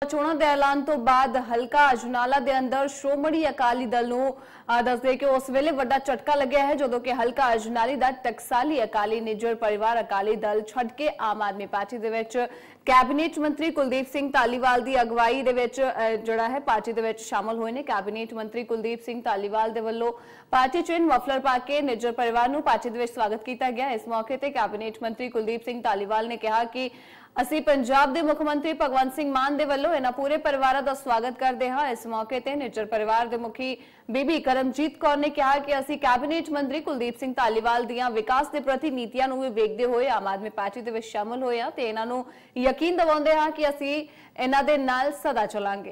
चोणां दे ऐलान तो बाद हलका अजनाला दे अंदर श्रोमणी अकाली दल नूं दसदे कि उस वेले वड्डा झटका लग्या है जदों कि हलका अजनाली दा टकसाली अकाली निज्जर परिवार अकाली दल छड्ड के आम आदमी पार्टी दे विच कैबिनेट मंत्री कुलदीप सिंह धालीवाल दी अगवाई दे विच जिहड़ा है पार्टी दे विच शामिल होए ने। कैबिनेट मंत्री कुलदीप सिंह धालीवाल दे वल्लों पार्टी च मफलर पा के निज्जर परिवार नूं पार्टी दे विच स्वागत कीता गया। इस मौके ते कैबिनेट मंत्री कुलदीप सिंह धालीवाल ने कहा कि ਅਸੀਂ पंजाब के मुख्यमंत्री भगवंत सिंह मान दे वल्लों इन्हां पूरे परिवार का स्वागत करते हैं। इस मौके ते निज्जर परिवार के मुखी बीबी करमजीत कौर ने कहा कि असीं कैबिनेट मंत्री कुलदीप सिंह धालीवाल दीआं विकास के प्रति नीतियां नूं वी वेखदे होए आम आदमी पार्टी दे विच शामिल होए हां ते इन्हां नूं यकीन दिवाउंदे हां कि असीं इन्हां दे नाल सदा चलांगे।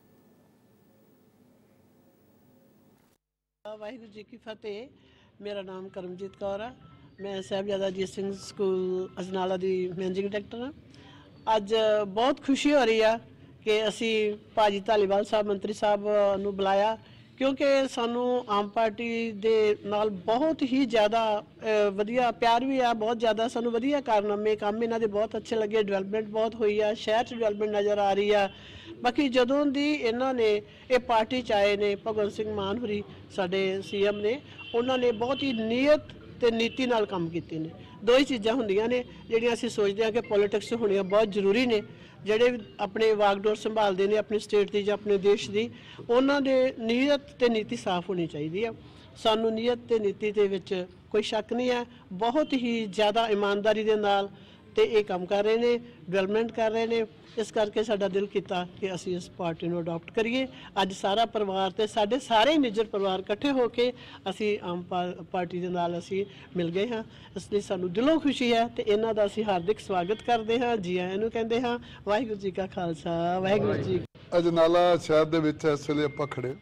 वाहिगुरू जी की फतेह। मेरा नाम करमजीत कौर है। मैं साहिबजादा अजीत सिंह स्कूल अजनाला की मैनेजिंग डायरैक्टर हाँ। अज बहुत खुशी हो रही है कि असी भाजी धालीवाल साहब मंत्री साहब नूं बुलाया क्योंकि सानू आम पार्टी दे नाल बहुत ही ज़्यादा वधिया प्यार भी है। बहुत ज़्यादा सानू वधिया कारनामे काम इन्हां दे बहुत अच्छे लगे। डिवेलपमेंट बहुत हुई है, शहर च डिवेलपमेंट नज़र आ रही है। बाकी जदों दी इन्हां ने ये पार्टी च आए ने भगवंत सिंह मान होरी साडे सीएम ने उन्होंने बहुत ही नीयत ते नीति नाल काम कीते ने। दो ही चीज़ां हुंदियां ने जिहड़ियां असीं सोचदे हां कि पॉलिटिक्स होणियां बहुत जरूरी ने। जिहड़े अपने वागडोर संभालदे ने अपनी स्टेट की जां अपने देश की उन्हां दे नीयत ते नीति साफ होनी चाहिए है। सानू नीयत ते नीति दे विच कोई शक नहीं है। बहुत ही ज़्यादा ईमानदारी दे नाल ते ये काम कर रहे हैं, डिवेलपमेंट कर रहे हैं। इस करके साडा दिल किया कि असी इस पार्टी को अडॉप्ट करिए। अज सारा परिवार ते साडे सारे निज्जर परिवार इकट्ठे होके असी आम पार्टी के नाल असी मिल गए हाँ। इसलिए सानू दिलों खुशी है तो इन्हां दा असी हार्दिक स्वागत करते हाँ, जी आयां नूं कहंदे हाँ। वाहिगुरू जी का खालसा वाहिगुरू जी। अजनाला शहर दे विच इस वेले आपां खड़े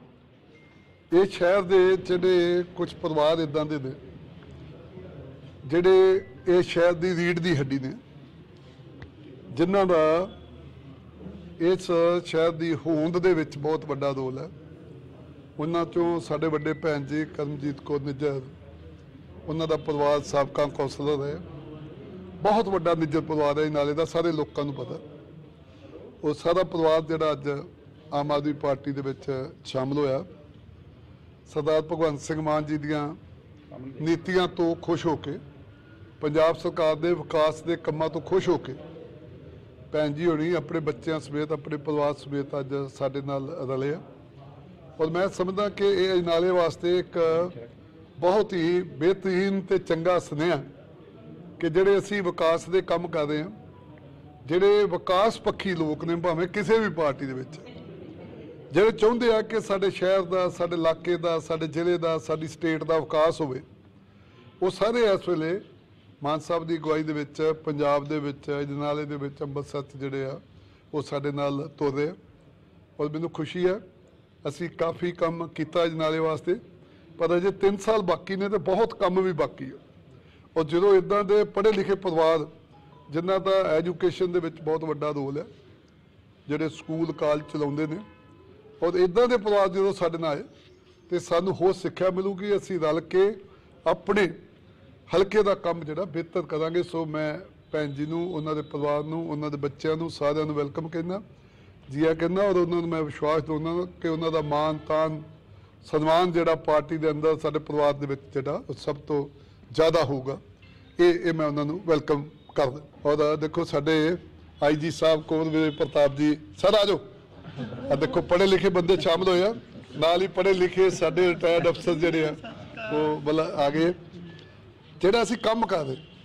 ये शहर दे जिहड़े कुछ परिवार इदां दे ने जिहड़े ये शहर दी रीढ़ दी हड्डी ने जिन्हां दा इस शहर की होंद दे विच बहुत वड्डा रोल है। उन्हां चों साडे वड्डे भैन जी करमजीत कौर निज्जर उन्हां दा परिवार साबका कौंसलर है। बहुत वड्डा निज्जर परिवार है। नाले दा सारे लोकां नूं पता वो सारा परिवार जिहड़ा अज आम आदमी पार्टी दे विच शामिल होया सरदार भगवंत सिंह मान जी दीआं नीतियां तो खुश होके पंजाब सरकार दे विकास दे कम्मां तो खुश होके भैन जी होनी अपने बच्चों समेत अपने परिवार समेत अज साडे नाल रले आ। और मैं समझदा कि ये अजनाले वास्ते एक बहुत ही बेहतरीन ते चंगा सुनेहा कि जिहड़े असीं विकास दे काम कर रहे हैं, जिहड़े विकास पक्षी लोग ने भावें किसी भी पार्टी दे विच जिहड़े चाहुंदे आ कि साडे शहर दा साडे इलाके दा साडे जिले दा साडी स्टेट दा विकास होवे वो सारे इस वेले मान साहब की अगवाई दे विच पंजाब दे विच अजनाले दे विच अंमृतसर च जिहड़े आ वो साडे नाल तुर रहे। और मैनूं खुशी है असीं काफ़ी काम कीता अजनाले वास्ते पर अजे 3 साल बाकी ने तो बहुत काम भी बाकी है। और जो इदां दे पढ़े लिखे परिवार जिन्हां दा एजुकेशन दे विच बहुत वड्डा रोल है जिहड़े स्कूल कालज चलाउंदे ने और इदां दे परिवार जो साडे नाल आए तो सानूं होर सिक्ख्या मिलूगी। असीं रल के अपने हल्के का काम जो बेहतर करांगे। सो मैं भैन जी नूं उन्हां दे परिवार नूं उन्हां दे बच्चों नूं सारिआं नूं वैलकम कहना जिया कहना और उन्होंने मैं विश्वास दिवाउंदा कि उन्हां दा मान तान सन्मान जिहड़ा पार्टी दे अंदर साडे परिवार दे विच जिहड़ा सब तो ज़्यादा होगा। ये मैं उन्हां नूं वैलकम करदा। और देखो साडे IG साहब कुंवर प्रताप जी सर आ जाओ। देखो पढ़े लिखे बंदे शामिल होए नाल ही पढ़े लिखे साडे रिटायर्ड अफसर जिहड़े आ वो भला आ गए जिहड़ा असीं काम कर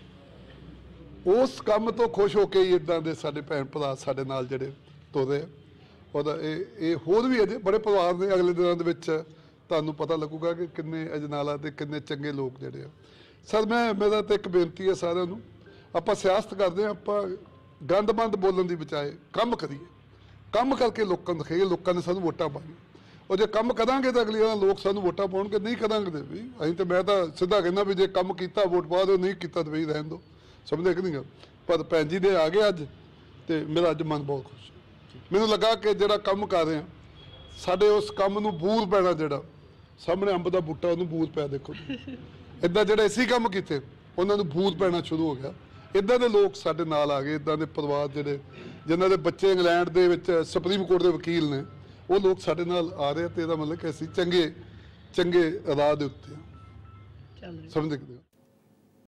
रहे उस काम तो खुश होके ही इदां दे साडे भैन भरा साडे नाल जिहड़े तुर रहे। और ये होर भी अजे बड़े परिवार ने अगले दिनों दे विच तुहानूं पता लगूगा कि किन्ने अजनाला दे किन्ने चंगे लोग जिहड़े आ। सर मेरा तो एक बेनती है सारिआं नूं आपां सियासत करदे हां आपां गंद बंद बोलण दी बजाए काम करिए। काम करके लोकां नूं दिखाइए लोकां ने सानूं वोटां पाईਆਂ और जो काम करांगे तो अगली लोग सानूं वोटां पाउणगे नहीं करांगे तो भी असीं तो मैं तो सीधा कहना भी जे काम कीता वोट पा दो नहीं कीता तो भी रहन दो समझे कि नहीं गल। पर भैन जी दे आ गए अज तो मेरा अज मन बहुत खुश मैनूं लगा कि जिहड़ा काम कर रहे हैं साडे उस काम नूं बूर पैना जिहड़ा सामने अंब दा बूटा उहनूं बूर पै देखो इदां जिहड़े इसी काम कीते उन्हां नूं बूर पैना शुरू हो गया। इदां दे लोग साडे नाल आ गए इदां दे परिवार जिहड़े ਜਿਨ੍ਹਾਂ ਦੇ ਬੱਚੇ ਇੰਗਲੈਂਡ ਦੇ ਵਿੱਚ ਸੁਪਰੀਮ ਕੋਰਟ ਦੇ ਵਕੀਲ ਨੇ, ਉਹ ਲੋਕ ਸਾਡੇ ਨਾਲ ਆ ਰਹੇ ਤੇ ਇਹਦਾ ਮਤਲਬ ਕਿ ਅਸੀਂ ਚੰਗੇ ਰਾਹ ਦੇ ਉੱਤੇ ਚੱਲ ਰਹੀ ਸਮਝਦੇ ਹਾਂ।